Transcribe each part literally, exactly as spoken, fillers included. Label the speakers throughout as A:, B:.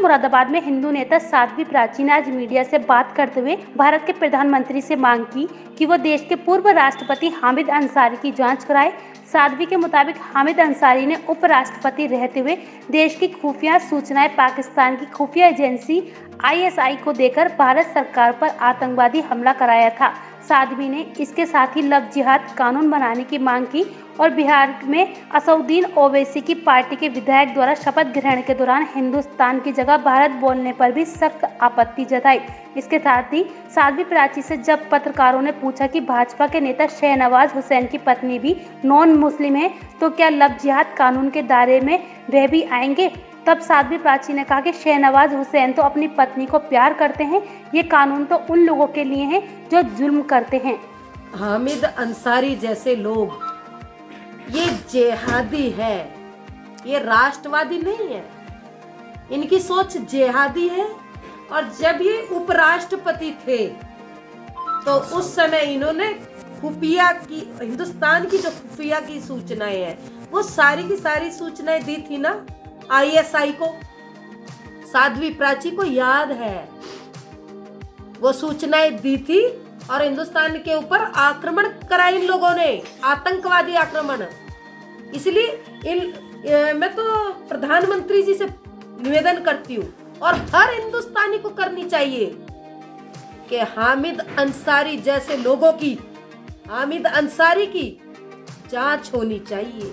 A: मुरादाबाद में हिंदू नेता साध्वी प्राची ने आज मीडिया से बात करते हुए भारत के प्रधानमंत्री से मांग की कि वो देश के पूर्व राष्ट्रपति हामिद अंसारी की जांच कराए। साध्वी के मुताबिक हामिद अंसारी ने उपराष्ट्रपति रहते हुए देश की खुफिया सूचनाएं पाकिस्तान की खुफिया एजेंसी आई एस आई को देकर भारत सरकार पर आतंकवादी हमला कराया था। साध्वी ने इसके साथ ही लव जिहाद कानून बनाने की मांग की और बिहार में असदुद्दीन ओवैसी की पार्टी के विधायक द्वारा शपथ ग्रहण के दौरान हिंदुस्तान की जगह भारत बोलने पर भी सख्त आपत्ति जताई। इसके साथ ही साध्वी प्राची से जब पत्रकारों ने पूछा कि भाजपा के नेता शहनवाज हुसैन की पत्नी भी नॉन मुस्लिम है तो क्या लव जिहाद कानून के दायरे में वह भी आएंगे, तब साध्वी प्राची ने कहा कि शहनवाज हुसैन तो अपनी पत्नी को प्यार करते हैं, ये कानून तो उन लोगों के लिए है जो जुल्म करते हैं।
B: हामिद अंसारी जैसे लोग ये जिहादी है, ये राष्ट्रवादी नहीं है, इनकी सोच जिहादी है। और जब ये उपराष्ट्रपति थे तो उस समय इन्होंने खुफिया की, हिंदुस्तान की जो खुफिया की सूचनाएं हैं वो सारी की सारी सूचनाएं दी थी ना आई एस आई को। साध्वी प्राची को याद है, वो सूचनाएं दी थी और हिंदुस्तान के ऊपर आक्रमण करा इन लोगों ने, आतंकवादी आक्रमण। इसलिए इन ए, मैं तो प्रधानमंत्री जी से निवेदन करती हूँ और हर हिंदुस्तानी को करनी चाहिए कि हामिद अंसारी जैसे लोगों की, हामिद अंसारी की जांच होनी चाहिए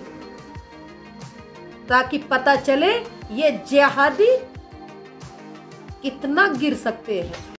B: ताकि पता चले ये जिहादी कितना गिर सकते हैं।